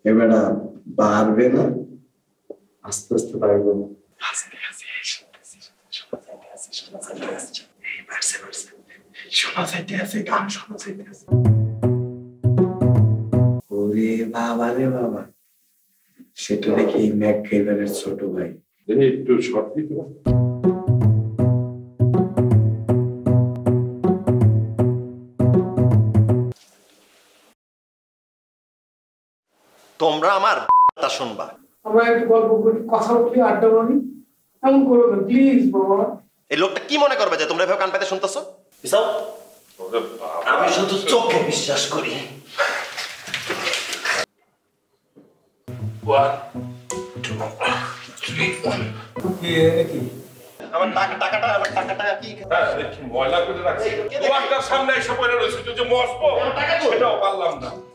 এবারে বাড়বে না, আস্তে আস্তে বাড়বে। ওরে বাবা রে বাবা, সেটা দেখি ম্যাক গাইভারের ছোট ভাই। একটু শর্ট দিতে তোমরা আমার কথা শুনবা। আমরা একটু গল্প করি, কথা বলি, আড্ডা মারি, এমন করো না প্লিজ বাবা। এই লোকটা কি মনে করবে যে তোমরা এভাবে কান পেতে শুনতেছো? আমি শুধু চোখে বিশ্বাস করি। আমার টাকাটা কি ময়লা করে রাখছি, সামনে এসে পড়ে রয়েছে যে মস্ত সেটাও পারলাম না।